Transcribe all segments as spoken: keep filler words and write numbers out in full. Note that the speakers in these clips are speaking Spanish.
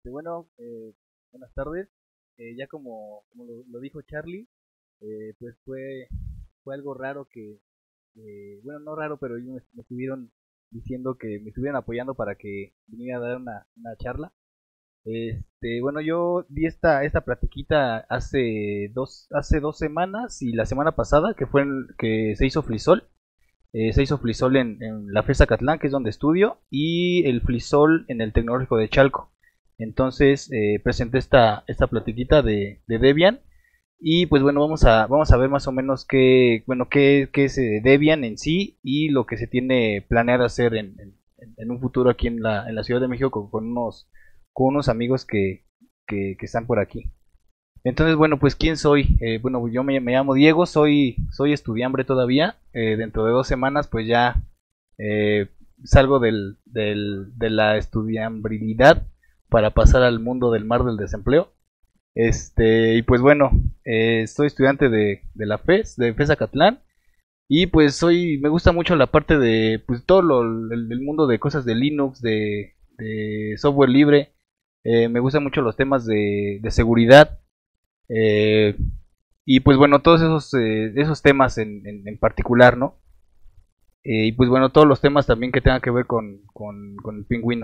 Este, bueno, eh, buenas tardes. Eh, ya como, como lo, lo dijo Charlie, eh, pues fue, fue algo raro que, que, bueno, no raro, pero ellos me, me estuvieron diciendo que me estuvieran apoyando para que viniera a dar una, una charla. Este, bueno, yo di esta, esta platiquita hace dos, hace dos semanas y la semana pasada, que fue el, que se hizo Flisol. Eh, se hizo Flisol en, en la FES Acatlán, que es donde estudio, y el Flisol en el Tecnológico de Chalco. Entonces eh, presenté esta, esta platiquita de, de Debian. Y pues bueno, vamos a, vamos a ver más o menos qué, bueno, qué, qué es eh, Debian en sí y lo que se tiene planeado hacer en, en, en un futuro aquí en la, en la Ciudad de México con, con unos, con unos amigos que, que, que están por aquí. Entonces, bueno, pues ¿quién soy? Eh, bueno, yo me, me, llamo Diego, soy, soy estudiambre todavía. Eh, dentro de dos semanas, pues ya eh, salgo del, del, de la estudiambrilidad para pasar al mundo del mar del desempleo. Este, y pues bueno, eh, soy estudiante de, de la FES, de FES Acatlán. Y pues soy, me gusta mucho la parte de, pues todo lo, el, el mundo de cosas de Linux, de, de software libre. Eh, me gustan mucho los temas de, de seguridad. Eh, y pues bueno, todos esos, eh, esos temas en, en, en particular, ¿no? Eh, y pues bueno, todos los temas también que tengan que ver con, con, con el pingüino.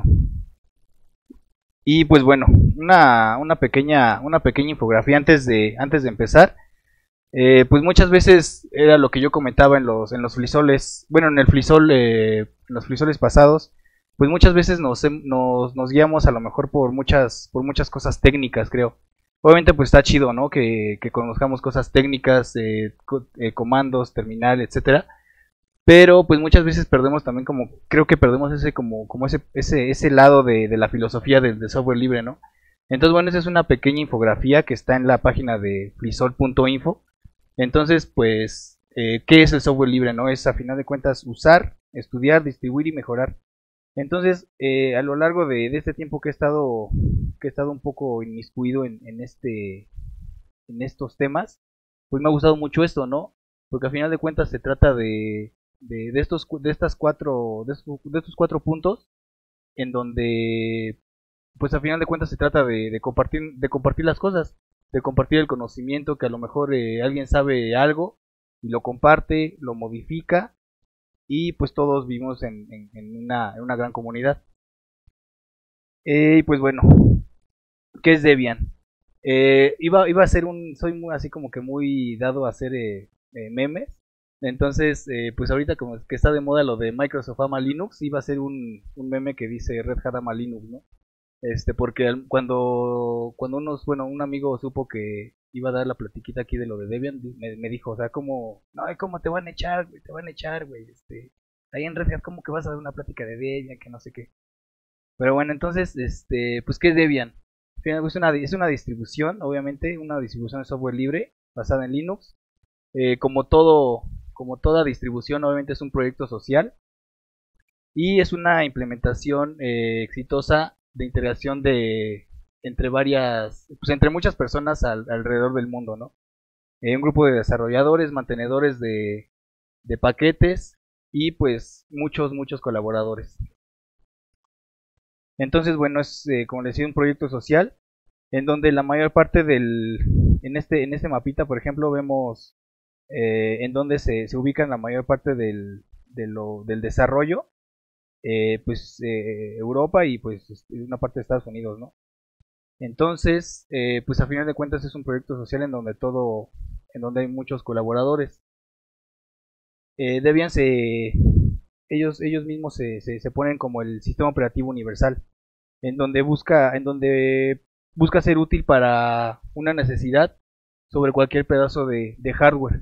Y pues bueno, una, una pequeña, una pequeña infografía antes de, antes de empezar. Eh, pues muchas veces era lo que yo comentaba en los, en los flisoles, bueno, en el flisol, eh, en los flisoles pasados, pues muchas veces nos, nos, nos guiamos a lo mejor por muchas, por muchas cosas técnicas, creo. Obviamente pues está chido, ¿no? Que, que conozcamos cosas técnicas, eh, co eh, comandos, terminal, etcétera. Pero pues muchas veces perdemos también como, creo que perdemos ese como, como ese, ese, ese lado de, de la filosofía del, del software libre, ¿no? Entonces bueno, esa es una pequeña infografía que está en la página de flisol punto info. Entonces pues, eh, ¿qué es el software libre, no? Es a final de cuentas usar, estudiar, distribuir y mejorar. Entonces, eh, a lo largo de, de, este tiempo que he estado, que he estado un poco inmiscuido en, en, este, en estos temas, pues me ha gustado mucho esto, ¿no? Porque a final de cuentas se trata de, de, de estos, de estas cuatro, de estos, de estos cuatro puntos, en donde, pues a final de cuentas se trata de, de compartir, de compartir las cosas, de compartir el conocimiento, que a lo mejor eh, alguien sabe algo y lo comparte, lo modifica y pues todos vivimos en, en, en, una, en una gran comunidad. Eh, y pues bueno, ¿qué es Debian? Eh, iba, iba a ser un, soy muy, así como que muy dado a hacer eh, eh, memes, entonces eh, pues ahorita como que está de moda lo de Microsoft ama Linux, iba a ser un, un meme que dice Red Hat ama Linux, ¿no? Este, porque cuando, cuando unos, bueno, un amigo supo que iba a dar la platiquita aquí de lo de Debian, me, me dijo, o sea, como, no, ¿cómo te van a echar, güey? Te van a echar, güey, este, ahí en Red Hat, ¿cómo que vas a dar una plática de Debian, que no sé qué? Pero bueno, entonces, este, pues, ¿qué es Debian? Es una, es una distribución, obviamente, una distribución de software libre, basada en Linux. Eh, como todo, como toda distribución, obviamente es un proyecto social. Y es una implementación eh, exitosa de integración de entre varias, pues entre muchas personas al, alrededor del mundo, ¿no? Eh, un grupo de desarrolladores, mantenedores de, de paquetes y pues muchos, muchos colaboradores. Entonces, bueno, es eh, como les decía, un proyecto social en donde la mayor parte del, en este, en este mapita, por ejemplo, vemos eh, en donde se, se ubican la mayor parte del, de lo, del desarrollo. Eh, pues eh, Europa y pues una parte de Estados Unidos, ¿no? Entonces, eh, pues a final de cuentas es un proyecto social en donde todo, en donde hay muchos colaboradores. Eh, Debian se, ellos, ellos mismos se, se, se ponen como el sistema operativo universal, en donde busca, en donde busca ser útil para una necesidad sobre cualquier pedazo de, de hardware.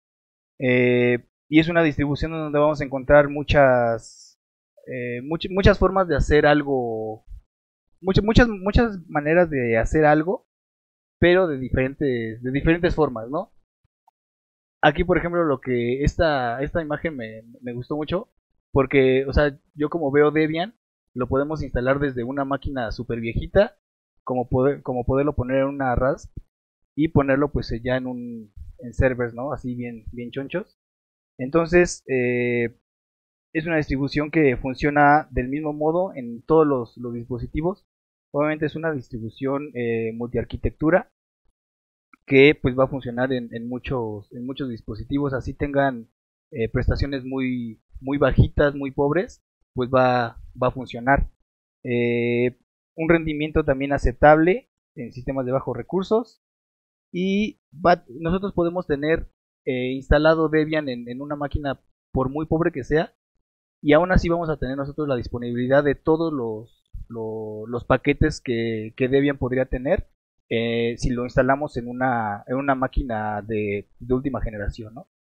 Eh, y es una distribución donde vamos a encontrar muchas eh, much, muchas formas de hacer algo, muchas, muchas, muchas maneras de hacer algo, pero de diferentes, de diferentes formas, ¿no? Aquí, por ejemplo, lo que esta, esta imagen me, me gustó mucho, porque, o sea, yo como veo Debian, lo podemos instalar desde una máquina super viejita, como, poder, como poderlo poner en una RAS y ponerlo pues ya en un en servers, ¿no? Así bien, bien chonchos. Entonces, eh, es una distribución que funciona del mismo modo en todos los, los dispositivos, Obviamente es una distribución eh, multiarquitectura que pues va a funcionar en, en muchos en muchos dispositivos, así tengan eh, prestaciones muy muy bajitas, muy pobres, pues va va a funcionar. Eh, un rendimiento también aceptable en sistemas de bajos recursos y va, nosotros podemos tener eh, instalado Debian en, en una máquina por muy pobre que sea y aún así vamos a tener nosotros la disponibilidad de todos los, los, los paquetes que, que, Debian podría tener eh, si lo instalamos en una, en una máquina de, de última generación, ¿no?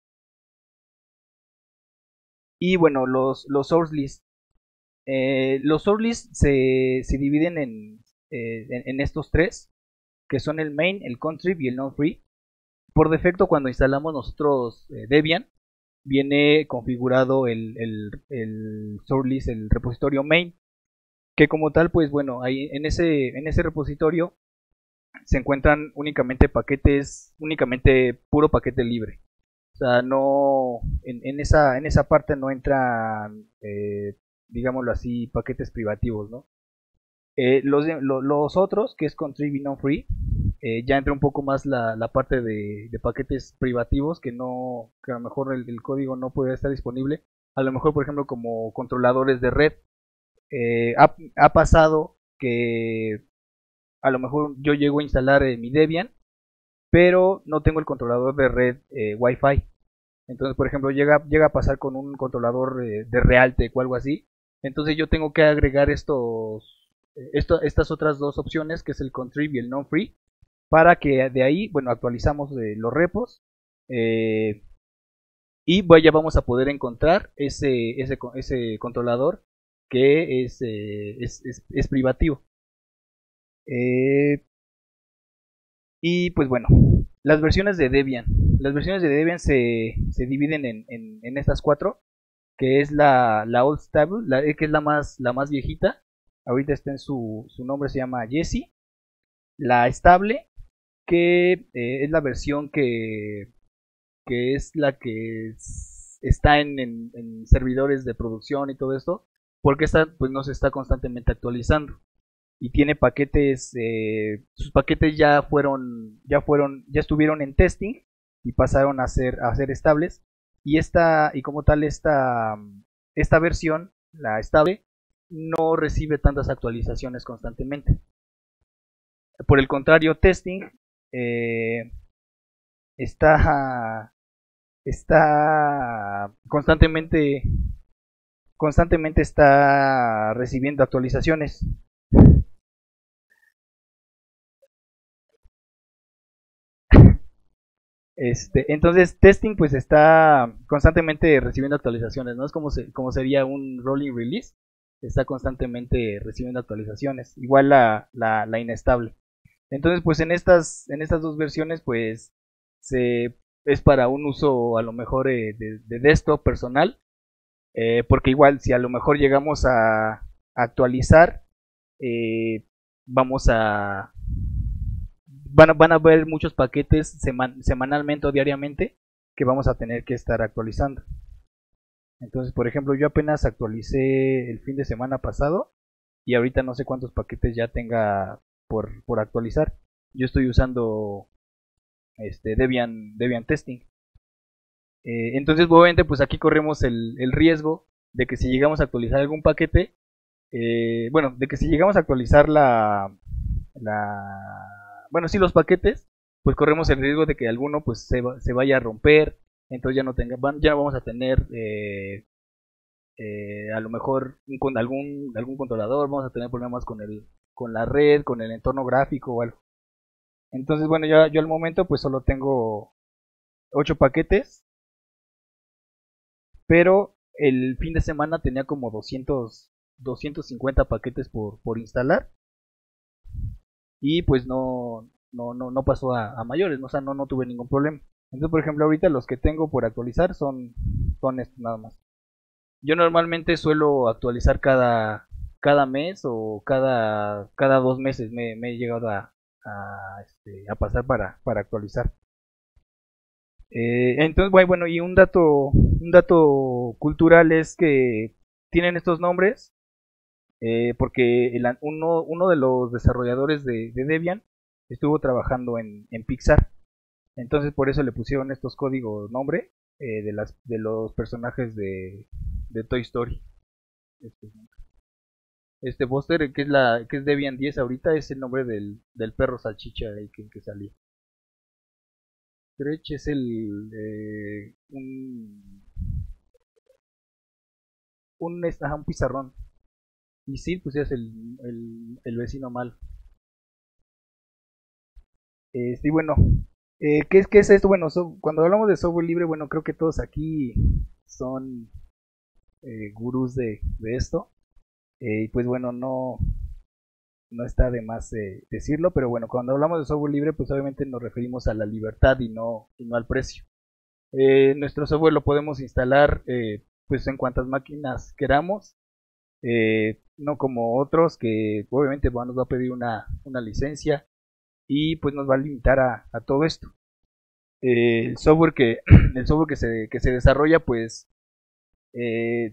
Y bueno, los, los source lists. Eh, los source lists se, se dividen en, eh, en, en, estos tres, que son el main, el contrib y el non-free. Por defecto, cuando instalamos nosotros eh, Debian, viene configurado el, el, el source list, el repositorio main, que como tal, pues bueno, ahí en ese, en ese repositorio se encuentran únicamente paquetes, únicamente puro paquete libre. O sea, no, en, en, esa, en esa parte no entran, eh, digámoslo así, paquetes privativos, ¿no? Eh, los, lo, los otros, que es Contrib y Non-Free, eh, ya entra un poco más la, la parte de, de, paquetes privativos que no, que a lo mejor el, el, código no puede estar disponible. A lo mejor, por ejemplo, como controladores de red, eh, ha, ha, pasado que a lo mejor yo llego a instalar eh, mi Debian, pero no tengo el controlador de red eh, Wi-Fi. Entonces, por ejemplo, llega, llega a pasar con un controlador eh, de Realtek o algo así. Entonces yo tengo que agregar estos, esto, estas otras dos opciones, que es el Contrib y el Non-Free, para que de ahí, bueno, actualizamos eh, los repos eh, y bueno, ya vamos a poder encontrar ese, ese, ese controlador que es, eh, es, es, es privativo. Eh, y pues bueno, las versiones de Debian. Las versiones de Debian se, se dividen en, en, en estas cuatro, que es la, la Old Stable, la, que es la más, la más viejita. Ahorita está en su, su nombre, se llama Jessie. La estable, que eh, es la versión que, que es la que es, está en, en, en servidores de producción y todo esto, porque esta pues no se está constantemente actualizando y tiene paquetes, eh, sus paquetes ya fueron, ya fueron, ya estuvieron en testing y pasaron a ser, a ser estables, y esta, y como tal esta, esta versión, la estable, no recibe tantas actualizaciones constantemente. Por el contrario, testing eh, está, está constantemente, constantemente está recibiendo actualizaciones. Este, entonces, testing pues está constantemente recibiendo actualizaciones, ¿no? Es como, se, como sería un rolling release, está constantemente recibiendo actualizaciones, igual la, la, la inestable. Entonces, pues en estas, en estas dos versiones, pues se, es para un uso a lo mejor eh, de, de desktop personal, eh, porque igual si a lo mejor llegamos a, a actualizar, eh, vamos a van a, van a haber muchos paquetes seman, semanalmente o diariamente que vamos a tener que estar actualizando. Entonces, por ejemplo, yo apenas actualicé el fin de semana pasado y ahorita no sé cuántos paquetes ya tenga por, por actualizar. Yo estoy usando este Debian, Debian Testing. Eh, entonces, obviamente, pues aquí corremos el, el, riesgo de que si llegamos a actualizar algún paquete, eh, bueno, de que si llegamos a actualizar la, la bueno, sí, los paquetes, pues corremos el riesgo de que alguno pues se, se vaya a romper, entonces ya no tenga, ya no vamos a tener eh, eh, a lo mejor un, con algún algún controlador, vamos a tener problemas con el con la red, con el entorno gráfico o algo. Entonces, bueno, yo, yo al momento pues solo tengo ocho paquetes, pero el fin de semana tenía como doscientos, doscientos cincuenta paquetes por, por instalar y pues no, no, no, no pasó a, a mayores, ¿no? O sea, no, no tuve ningún problema. Entonces, por ejemplo, ahorita los que tengo por actualizar son, son estos nada más. Yo normalmente suelo actualizar cada, cada mes o cada, cada dos meses me, me he llegado a, a, este, a pasar para, para actualizar. Eh, entonces, bueno, y un dato, un dato cultural es que tienen estos nombres eh, porque el, uno, uno de los desarrolladores de, de Debian estuvo trabajando en, en Pixar. Entonces por eso le pusieron estos códigos nombre eh, de, las, de los personajes de, de Toy Story. Este, este Buster, que es la que es Debian diez ahorita, es el nombre del, del perro salchicha ahí que, que salió. Stretch es el eh, un un, ajá, un pizarrón. Y Sid pues es el, el, el vecino mal. Eh, sí, bueno, eh, ¿qué, es, ¿qué es esto? Bueno, so, cuando hablamos de software libre, bueno, creo que todos aquí son eh, gurús de, de esto. Eh, y pues bueno, no, no está de más eh, decirlo, pero bueno, cuando hablamos de software libre, pues obviamente nos referimos a la libertad y no, y no al precio. Eh, nuestro software lo podemos instalar eh, pues en cuantas máquinas queramos, eh, no como otros que obviamente bueno, nos va a pedir una, una licencia y pues nos va a limitar a, a todo esto. Eh, el software que el software que se, que se desarrolla pues eh,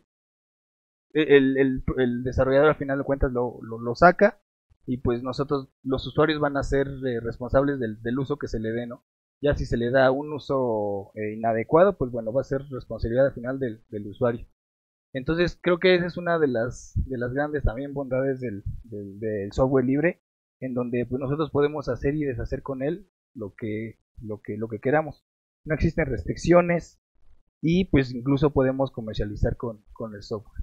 el, el, el, desarrollador al final de cuentas lo, lo, lo saca y pues nosotros los usuarios van a ser eh, responsables del, del uso que se le dé, ¿no? Ya si se le da un uso eh, inadecuado, pues bueno, va a ser responsabilidad al final del, del usuario. Entonces creo que esa es una de las, de las grandes también bondades del, del, del software libre, en donde pues, nosotros podemos hacer y deshacer con él lo que, lo que, lo que queramos. No existen restricciones y pues incluso podemos comercializar con, con el software.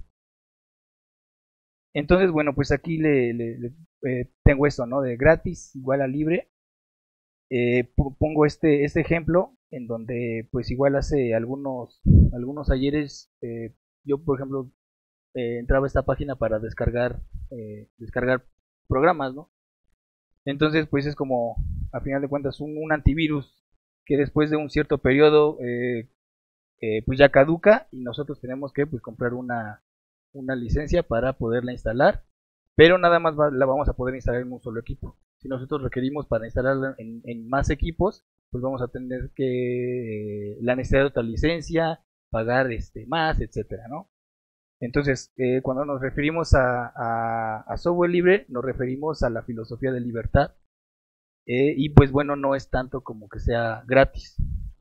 Entonces, bueno, pues aquí le, le, le eh, tengo esto, ¿no? De gratis igual a libre. Eh, pongo este, este ejemplo en donde pues igual hace algunos, algunos ayeres eh, yo por ejemplo eh, entraba a esta página para descargar eh, descargar programas, ¿no? Entonces pues es como a final de cuentas un, un antivirus que después de un cierto periodo eh, eh, pues ya caduca y nosotros tenemos que pues comprar una, una licencia para poderla instalar, pero nada más va, la vamos a poder instalar en un solo equipo. Si nosotros requerimos para instalarla en, en más equipos, pues vamos a tener que eh, la necesidad de otra licencia, pagar este más, etcétera, ¿no? Entonces, eh, cuando nos referimos a, a, a, software libre, nos referimos a la filosofía de libertad. Eh, y pues bueno, no es tanto como que sea gratis.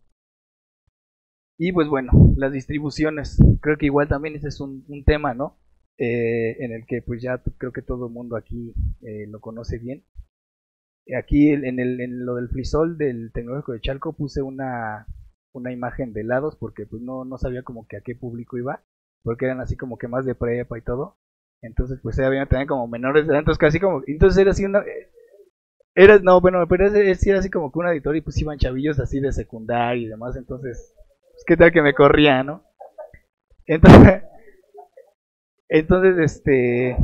Y pues bueno, las distribuciones. Creo que igual también ese es un, un tema, ¿no? Eh, en el que pues ya creo que todo el mundo aquí eh, lo conoce bien. Aquí en, el, en lo del frisol del Tecnológico de Chalco puse una, una imagen de helados porque pues no, no sabía como que a qué público iba, porque eran así como que más de prepa y todo. Entonces pues había también como menores de edad, entonces casi como, entonces era así una, era, no, bueno, pero era, era así como que un editor y pues iban chavillos así de secundaria y demás, entonces, pues qué tal que me corría, ¿no? Entonces, entonces este...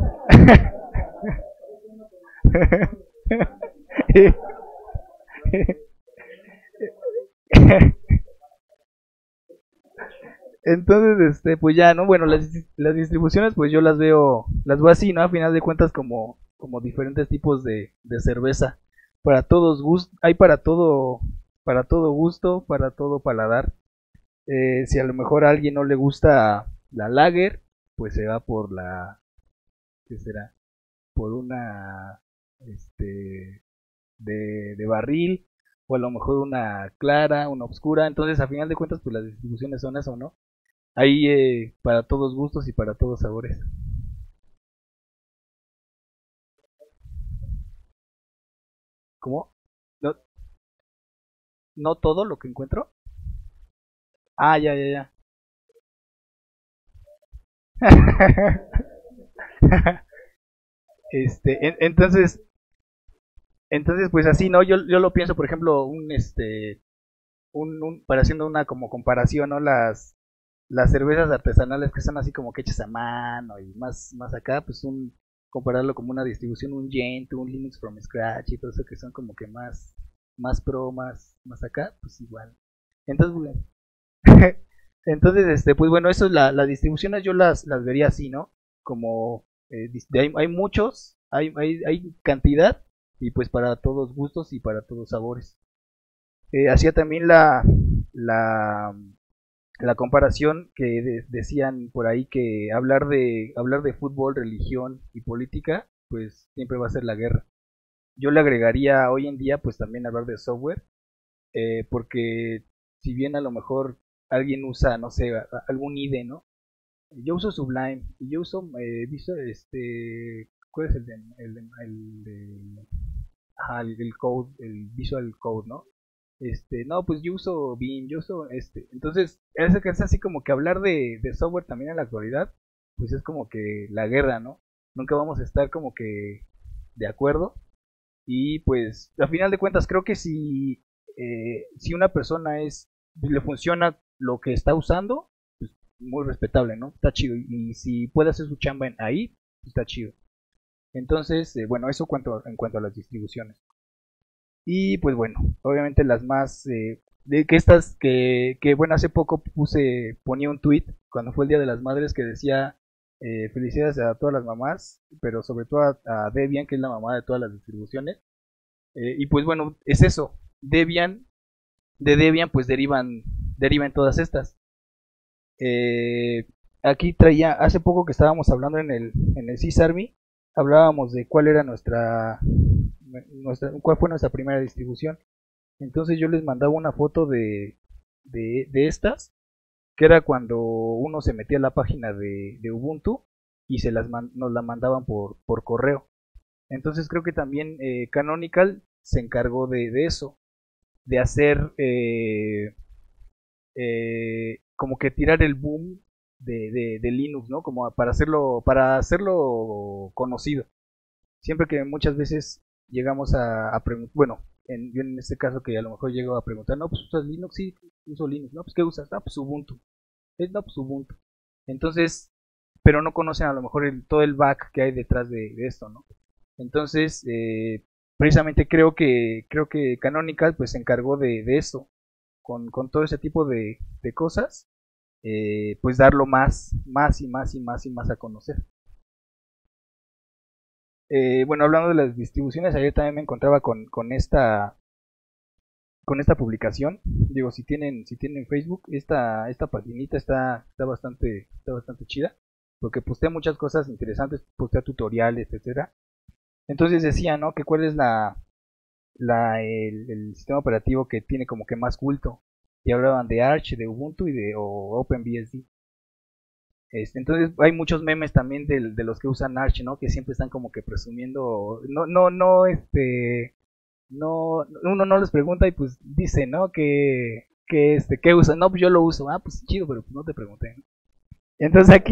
Entonces, este, pues ya, ¿no? Bueno, las, las distribuciones, pues yo las veo, las veo así, ¿no? A final de cuentas, como, como diferentes tipos de, de cerveza. Para todos gustos, hay para todo, para todo gusto, para todo paladar. Eh, si a lo mejor a alguien no le gusta la lager, pues se va por la, ¿qué será? Por una, este, de, de barril, o a lo mejor una clara, una oscura. Entonces, a final de cuentas, pues las distribuciones son eso, ¿no? Ahí eh, para todos gustos y para todos sabores. ¿Cómo? ¿No, no todo lo que encuentro? Ah, ya, ya, ya. este, en, entonces, entonces pues así, ¿no? Yo, yo lo pienso, por ejemplo, un este un, un para haciendo una como comparación, ¿no? Las las cervezas artesanales que son así como que hechas a mano y más más acá, pues un compararlo como una distribución, un Gentoo, un Linux from scratch y todo eso que son como que más más pro, más más acá, pues igual. Entonces, bueno, entonces este pues bueno, eso es la las distribuciones yo las las vería así, ¿no? Como eh, hay, hay muchos, hay, hay hay cantidad y pues para todos gustos y para todos sabores. Eh, hacía también la, la la comparación que de- decían por ahí que hablar de hablar de fútbol, religión y política, pues siempre va a ser la guerra. Yo le agregaría hoy en día, pues también hablar de software, eh, porque si bien a lo mejor alguien usa, no sé, a- a- algún I D E, ¿no? Yo uso Sublime y yo uso eh, Visual, este, ¿cuál es el de, el de, el de- ajá, el, el code, el Visual Code, ¿no? Este, no, pues yo uso Beam, yo uso este. Entonces, es, es así como que hablar de, de software también en la actualidad, pues es como que la guerra, ¿no? Nunca vamos a estar como que de acuerdo. Y pues, a final de cuentas, creo que si, eh, si una persona es, le funciona lo que está usando, pues muy respetable, ¿no? Está chido. Y si puede hacer su chamba en ahí, pues, está chido. Entonces, eh, bueno, eso cuanto, en cuanto a las distribuciones. Y pues bueno, obviamente las más eh, de que estas que, que bueno, hace poco puse ponía un tweet cuando fue el Día de las Madres que decía eh, felicidades a todas las mamás, pero sobre todo a, a Debian, que es la mamá de todas las distribuciones. Eh, y pues bueno, es eso. Debian, de Debian pues derivan derivan todas estas. Eh, Aquí traía hace poco que estábamos hablando en el en el Sysarmy, hablábamos de cuál era nuestra nuestra cuál fue nuestra primera distribución. Entonces yo les mandaba una foto de, de, de estas, que era cuando uno se metía a la página de, de Ubuntu y se las man, nos la mandaban por, por correo. Entonces creo que también eh, Canonical se encargó de, de eso, de hacer eh, eh, como que tirar el boom de, de, de Linux, ¿no? Como para hacerlo, para hacerlo conocido. Siempre que muchas veces llegamos a, a preguntar, bueno, en, yo en este caso que a lo mejor llego a preguntar, no, pues usas Linux, sí, uso Linux, no, pues ¿qué usas? Ah, pues Ubuntu, es no, pues Ubuntu. Entonces, pero no conocen a lo mejor el, todo el back que hay detrás de, de esto, ¿no? Entonces, eh, precisamente creo que creo que Canonical pues se encargó de, de eso, con, con todo ese tipo de, de cosas, eh, pues darlo más, más y más y más y más a conocer. Eh, bueno, hablando de las distribuciones, ayer también me encontraba con, con esta con esta publicación. Digo, si tienen si tienen Facebook, esta esta paginita está está bastante está bastante chida porque postea muchas cosas interesantes, postea tutoriales, etcétera. Entonces decía, ¿no? Que cuál es la la el, el sistema operativo que tiene como que más culto. Y hablaban de Arch, de Ubuntu y de o OpenBSD. Este, entonces hay muchos memes también de, de los que usan Arch, ¿no? Que siempre están como que presumiendo, no, no, no, este, no, uno no les pregunta y pues dice, ¿no? Que, que este, ¿qué usan? No, pues yo lo uso, ah, pues chido, pero pues no te pregunté, ¿no? Entonces aquí,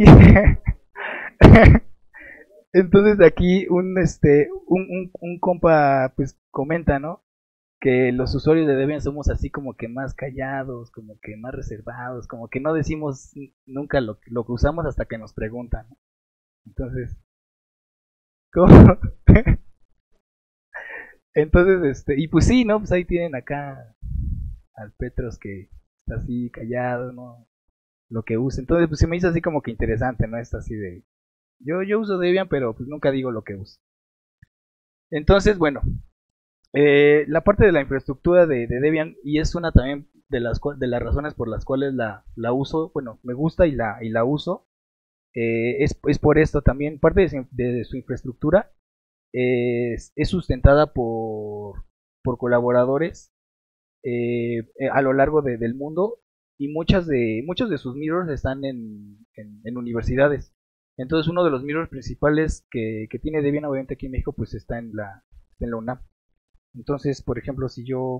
entonces aquí un, este, un, un, un compa, pues comenta, ¿no? Que los usuarios de Debian somos así como que más callados, como que más reservados, como que no decimos nunca lo, lo que usamos hasta que nos preguntan, ¿no? Entonces, ¿cómo? Entonces, este, y pues sí, ¿no? Pues ahí tienen acá al Petros que está así callado, ¿no? Lo que usa. Entonces, pues se me hizo así como que interesante, ¿no? Está así de, yo, yo uso Debian, pero pues nunca digo lo que uso. Entonces, bueno, eh, la parte de la infraestructura de, de Debian, y es una también de las, de las razones por las cuales la, la uso, bueno, me gusta y la, y la uso, eh, es, es por esto también, parte de su, de su infraestructura es, es sustentada por, por colaboradores eh, eh, a lo largo de, del mundo y muchas de, muchos de sus mirrors están en, en, en universidades. Entonces uno de los mirrors principales que, que tiene Debian obviamente aquí en México pues está en la, en la UNAM. Entonces, por ejemplo, si yo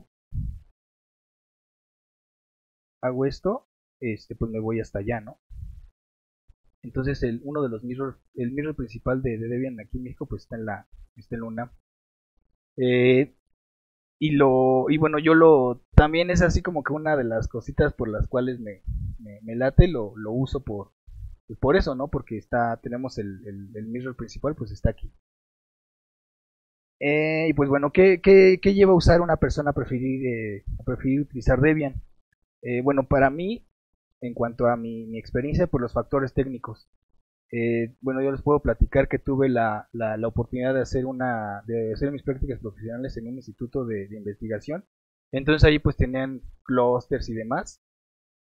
hago esto, este, pues me voy hasta allá, ¿no? Entonces el, uno de los mirrors, el mirror principal de, de Debian aquí en México pues está en la, está en la UNAM. Eh, y lo y bueno yo lo también es así como que una de las cositas por las cuales me, me, me late lo, lo uso por por eso, no, porque está tenemos el, el, el mirror principal pues está aquí. Eh, y pues bueno, ¿qué, qué, qué lleva a usar una persona a preferir eh, a preferir utilizar Debian? Eh, bueno, para mí, en cuanto a mi, mi experiencia, por los factores técnicos. Eh, bueno, yo les puedo platicar que tuve la, la, la, oportunidad de hacer una de hacer mis prácticas profesionales en un instituto de, de investigación. Entonces ahí pues tenían clusters y demás.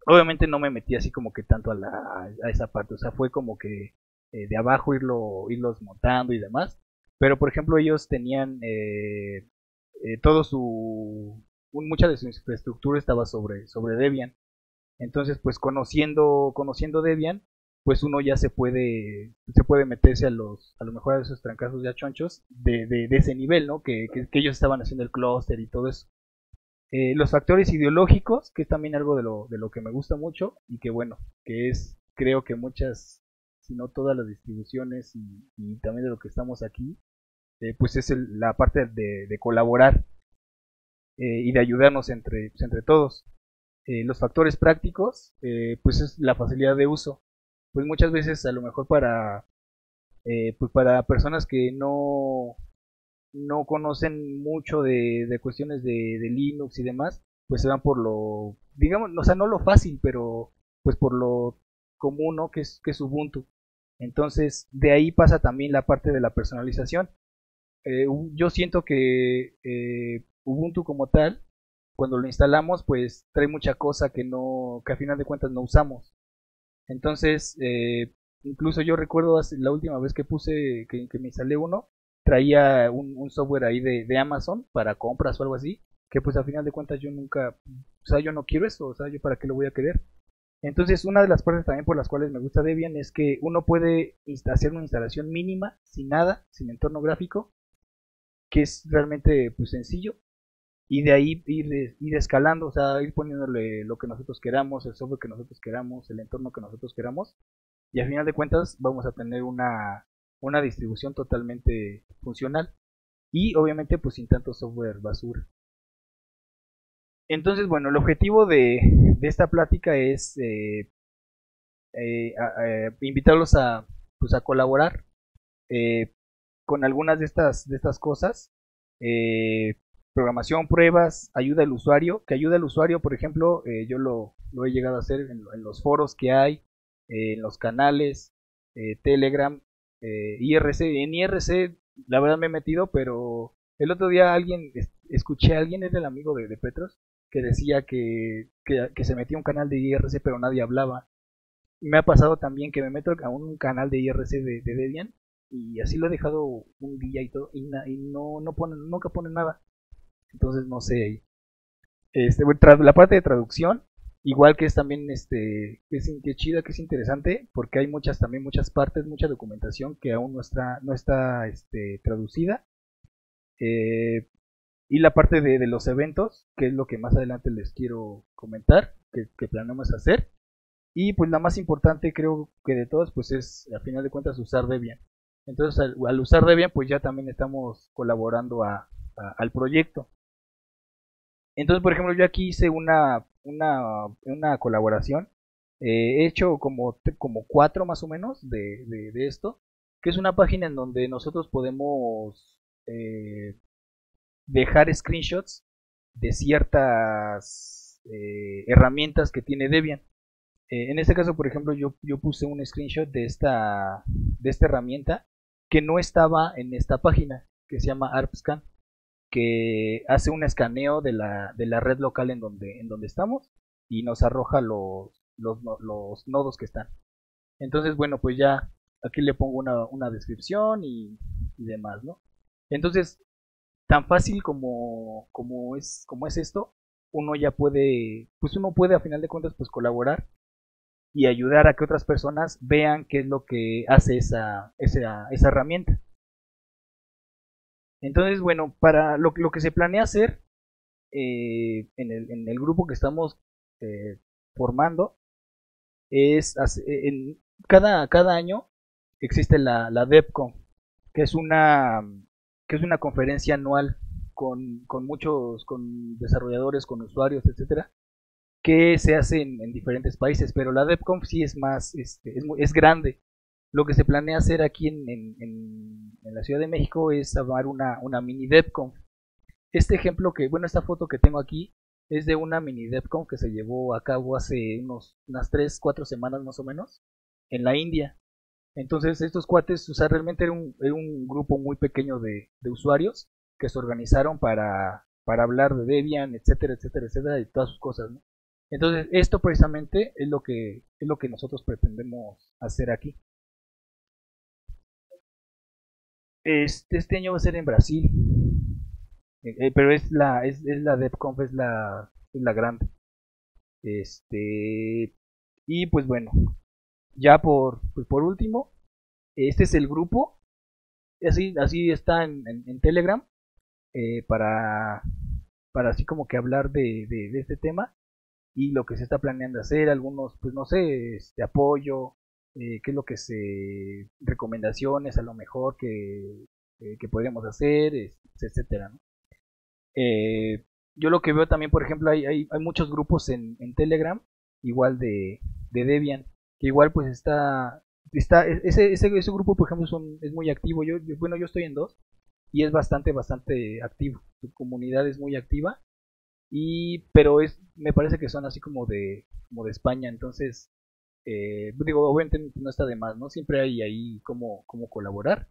Obviamente no me metí así como que tanto a, la, a esa parte, o sea, fue como que eh, de abajo irlo, irlos montando y demás. Pero por ejemplo ellos tenían eh, eh, todo su, mucha de su infraestructura estaba sobre, sobre Debian. Entonces, pues conociendo, conociendo Debian, pues uno ya se puede, se puede meterse a los, a lo mejor a esos trancazos ya chonchos de, de, de ese nivel, ¿no? Que, que, que ellos estaban haciendo el clúster y todo eso. Eh, los factores ideológicos, que es también algo de lo, de lo que me gusta mucho y que bueno, que es creo que muchas, si no todas las distribuciones y, y también de lo que estamos aquí, eh, pues es el, la parte de, de colaborar eh, y de ayudarnos entre, pues, entre todos. Eh, los factores prácticos, eh, pues es la facilidad de uso. Pues muchas veces a lo mejor para, eh, pues para personas que no, no conocen mucho de, de cuestiones de, de Linux y demás, pues se van por lo, digamos, o sea, no lo fácil, pero pues por lo común, ¿no? Que es, que es Ubuntu. Entonces, de ahí pasa también la parte de la personalización. Eh, yo siento que eh, Ubuntu como tal, cuando lo instalamos, pues trae mucha cosa que no, que a final de cuentas no usamos. Entonces, eh, incluso yo recuerdo la última vez que puse, que, que me instalé uno, traía un, un software ahí de, de Amazon para compras o algo así, que pues a final de cuentas yo nunca, o sea, yo no quiero eso, o sea, yo para qué lo voy a querer. Entonces, una de las partes también por las cuales me gusta Debian es que uno puede hacer una instalación mínima, sin nada, sin entorno gráfico, que es realmente pues sencillo, y de ahí ir, ir escalando, o sea, ir poniéndole lo que nosotros queramos, el software que nosotros queramos, el entorno que nosotros queramos, y al final de cuentas vamos a tener una, una distribución totalmente funcional y obviamente pues sin tanto software basura. Entonces, bueno, el objetivo de, de esta plática es eh, eh, a, a, invitarlos a, pues, a colaborar eh, con algunas de estas, de estas cosas. Eh, programación, pruebas, ayuda al usuario, que ayuda al usuario, por ejemplo, eh, yo lo, lo, he llegado a hacer en, en los foros que hay, eh, en los canales, eh, Telegram, eh, I R C, en I R C la verdad me he metido, pero el otro día alguien, escuché a alguien, es el amigo de, de Petros, que decía que, que, que se metía a un canal de I R C pero nadie hablaba. Me ha pasado también que me meto a un canal de I R C de, de Debian y así lo he dejado un día y todo y, na, y no, no ponen, nunca ponen nada. Entonces no sé. Este, la parte de traducción, igual que es también este, que es, que es chida, que es interesante, porque hay muchas también muchas partes, mucha documentación que aún no está, no está este, traducida. Eh, y la parte de, de los eventos, que es lo que más adelante les quiero comentar, que, que planeamos hacer. Y pues la más importante creo que de todas pues es a final de cuentas usar Debian. Entonces al, al usar Debian pues ya también estamos colaborando a, a, al proyecto. Entonces por ejemplo yo aquí hice una, una, una colaboración. Eh, he hecho como, como cuatro más o menos de, de, de esto. Que es una página en donde nosotros podemos eh, dejar screenshots de ciertas eh, herramientas que tiene Debian. Eh, en este caso, por ejemplo, yo, yo puse un screenshot de esta, de esta herramienta que no estaba en esta página, que se llama ARPScan, que hace un escaneo de la, de la red local en donde, en donde estamos y nos arroja los, los, los nodos que están. Entonces, bueno, pues ya aquí le pongo una, una descripción y, y demás, ¿no? Entonces, tan fácil como, como, es, como es esto, uno ya puede, pues uno puede a final de cuentas pues colaborar y ayudar a que otras personas vean qué es lo que hace esa, esa, esa herramienta. Entonces, bueno, para lo, lo que se planea hacer eh, en, el, en, el, grupo que estamos eh, formando es en, cada, cada año existe la, la DevCon, que es una que es una conferencia anual con, con muchos, con desarrolladores, con usuarios, etcétera, que se hace en, en diferentes países, pero la DevConf sí es más, este, es, es grande. Lo que se planea hacer aquí en, en, en, en la Ciudad de México es armar una, una mini DevConf. Este ejemplo que, bueno, esta foto que tengo aquí es de una mini DevConf que se llevó a cabo hace unos, unas tres, cuatro semanas más o menos en la India. Entonces estos cuates, o sea, realmente era un, era un grupo muy pequeño de, de usuarios que se organizaron para, para hablar de Debian, etcétera, etcétera, etcétera, y todas sus cosas, ¿no? Entonces, esto precisamente es lo que es lo que nosotros pretendemos hacer aquí. Este, este año va a ser en Brasil, eh, eh, pero es la es, es la DevConf, es la es la grande. Este, y pues bueno, ya por pues por último, este es el grupo, así así está en, en, en Telegram, eh, para para así como que hablar de, de, de este tema y lo que se está planeando hacer, algunos, pues no sé, este apoyo, eh, qué es lo que se, recomendaciones a lo mejor que, eh, que podríamos hacer, es- etcétera, ¿no? Eh, yo lo que veo también, por ejemplo, hay, hay, hay muchos grupos en, en Telegram, igual de, de Debian, que igual pues está, está ese, ese, ese grupo, por ejemplo, son, es muy activo. Yo, yo- bueno, yo estoy en dos y es bastante, bastante activo. Su comunidad es muy activa y pero es me parece que son así como de como de España, entonces eh, digo, obviamente no está de más, no siempre hay ahí cómo cómo colaborar.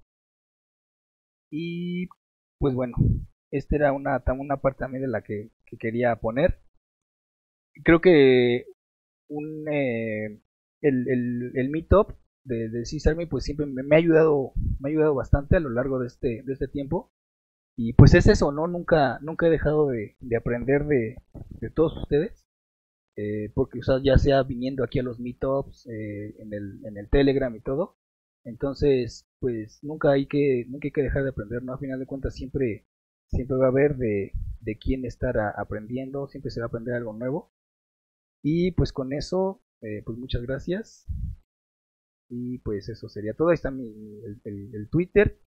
Y pues bueno, esta era una una parte también de la que, que quería poner. Creo que un eh, el, el, el meetup de, de Cisarme pues siempre me, me ha ayudado me ha ayudado bastante a lo largo de este de este tiempo. Y pues es eso, no, nunca nunca he dejado de, de aprender de, de todos ustedes, eh, porque o sea, ya sea viniendo aquí a los meetups, eh, en, el, en el Telegram y todo. Entonces, pues nunca hay que, nunca hay que dejar de aprender, ¿no? A final de cuentas siempre, siempre va a haber de, de quién estar a- aprendiendo, siempre se va a aprender algo nuevo. Y pues con eso, eh, pues muchas gracias. Y pues eso sería todo. Ahí está mi, el, el- el Twitter.